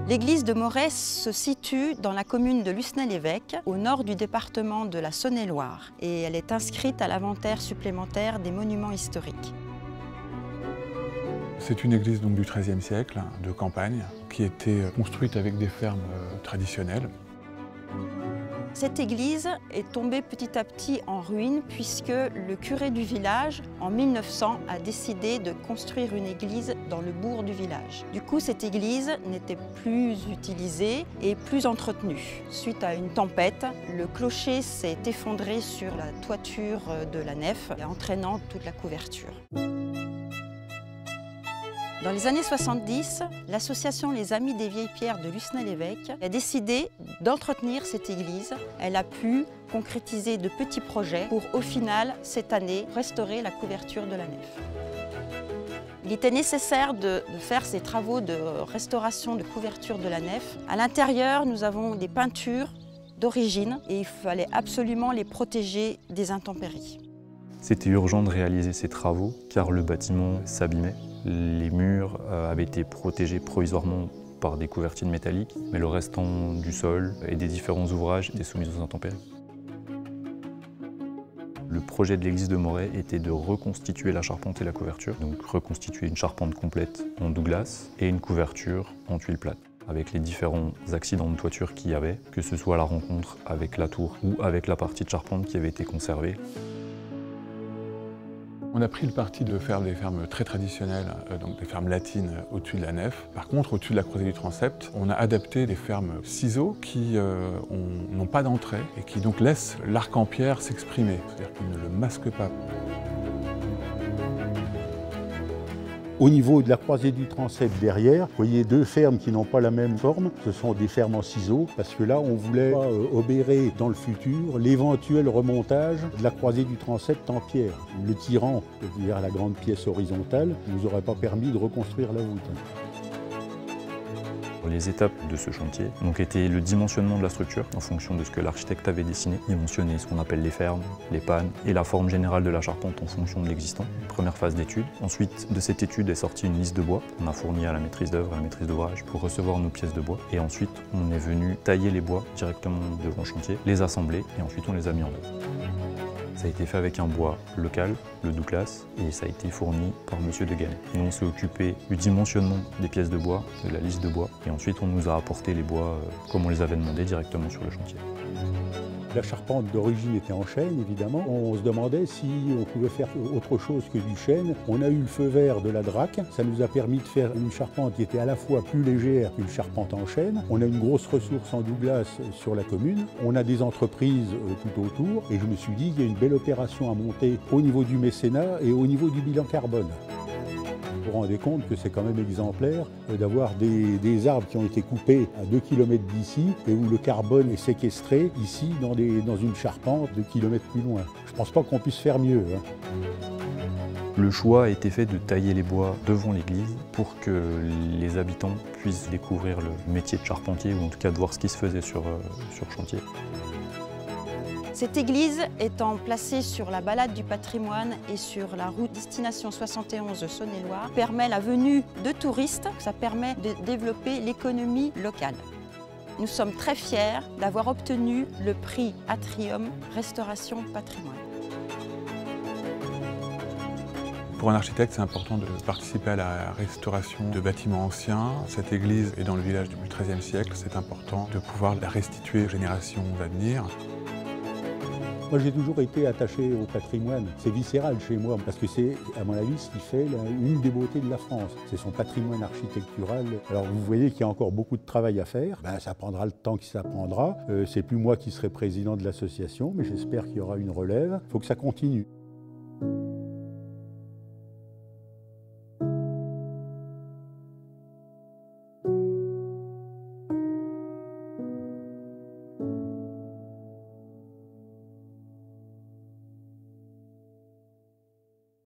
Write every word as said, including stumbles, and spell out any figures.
L'église de Moret se situe dans la commune de Lucenay-l'Évêque, au nord du département de la Saône-et-Loire, et elle est inscrite à l'inventaire supplémentaire des monuments historiques. C'est une église donc, du treizième siècle, de campagne, qui était construite avec des fermes traditionnelles. Cette église est tombée petit à petit en ruine puisque le curé du village, en mille neuf cents, a décidé de construire une église dans le bourg du village. Du coup, cette église n'était plus utilisée et plus entretenue. Suite à une tempête, le clocher s'est effondré sur la toiture de la nef, entraînant toute la couverture. Dans les années soixante-dix, l'association Les Amis des Vieilles Pierres de Lucenay-l'Évêque a décidé d'entretenir cette église. Elle a pu concrétiser de petits projets pour, au final, cette année, restaurer la couverture de la nef. Il était nécessaire de, de faire ces travaux de restauration de couverture de la nef. À l'intérieur, nous avons des peintures d'origine et il fallait absolument les protéger des intempéries. C'était urgent de réaliser ces travaux car le bâtiment s'abîmait. Les murs avaient été protégés provisoirement par des couvertines métalliques, mais le restant du sol et des différents ouvrages étaient soumis aux intempéries. Le projet de l'église de Moret était de reconstituer la charpente et la couverture, donc reconstituer une charpente complète en douglas et une couverture en tuile plate, avec les différents accidents de toiture qu'il y avait, que ce soit la rencontre avec la tour ou avec la partie de charpente qui avait été conservée. On a pris le parti de faire des fermes très traditionnelles, donc des fermes latines au-dessus de la nef. Par contre, au-dessus de la croisée du transept, on a adapté des fermes ciseaux qui euh, n'ont pas d'entrée et qui donc laissent l'arc en pierre s'exprimer, c'est-à-dire qu'ils ne le masquent pas. Au niveau de la croisée du transept derrière, vous voyez deux fermes qui n'ont pas la même forme. Ce sont des fermes en ciseaux, parce que là, on voulait pas euh, obérer dans le futur l'éventuel remontage de la croisée du transept en pierre. Le tirant vers la grande pièce horizontale ne nous aurait pas permis de reconstruire la voûte. Les étapes de ce chantier ont été le dimensionnement de la structure en fonction de ce que l'architecte avait dessiné. Il mentionnait ce qu'on appelle les fermes, les pannes et la forme générale de la charpente en fonction de l'existant. Première phase d'étude. Ensuite, de cette étude est sortie une liste de bois qu'on a fournie à la maîtrise d'œuvre et à la maîtrise d'ouvrage pour recevoir nos pièces de bois. Et ensuite, on est venu tailler les bois directement devant le chantier, les assembler et ensuite on les a mis en œuvre. Ça a été fait avec un bois local, le Douglas, et ça a été fourni par Monsieur de Gannet. Et on s'est occupé du dimensionnement des pièces de bois, de la liste de bois, et ensuite on nous a apporté les bois euh, comme on les avait demandé directement sur le chantier. La charpente d'origine était en chêne, évidemment. On se demandait si on pouvait faire autre chose que du chêne. On a eu le feu vert de la Drac. Ça nous a permis de faire une charpente qui était à la fois plus légère qu'une charpente en chêne. On a une grosse ressource en Douglas sur la commune. On a des entreprises tout autour. Et je me suis dit qu'il y a une belle opération à monter au niveau du mécénat et au niveau du bilan carbone. Vous vous rendez compte que c'est quand même exemplaire d'avoir des, des arbres qui ont été coupés à deux kilomètres d'ici et où le carbone est séquestré ici dans, des, dans une charpente deux kilomètres plus loin. Je ne pense pas qu'on puisse faire mieux. Hein. Le choix a été fait de tailler les bois devant l'église pour que les habitants puissent découvrir le métier de charpentier ou en tout cas de voir ce qui se faisait sur, euh, sur chantier. Cette église étant placée sur la balade du patrimoine et sur la route destination soixante et onze Saône-et-Loire, permet la venue de touristes, ça permet de développer l'économie locale. Nous sommes très fiers d'avoir obtenu le prix Atrium Restauration Patrimoine. Pour un architecte, c'est important de participer à la restauration de bâtiments anciens. Cette église est dans le village du treizième siècle, c'est important de pouvoir la restituer aux générations à venir. Moi, j'ai toujours été attaché au patrimoine. C'est viscéral chez moi, parce que c'est, à mon avis, ce qui fait la, une des beautés de la France. C'est son patrimoine architectural. Alors, vous voyez qu'il y a encore beaucoup de travail à faire. Ben, ça prendra le temps que ça prendra. Euh, c'est plus moi qui serai président de l'association, mais j'espère qu'il y aura une relève. Il faut que ça continue.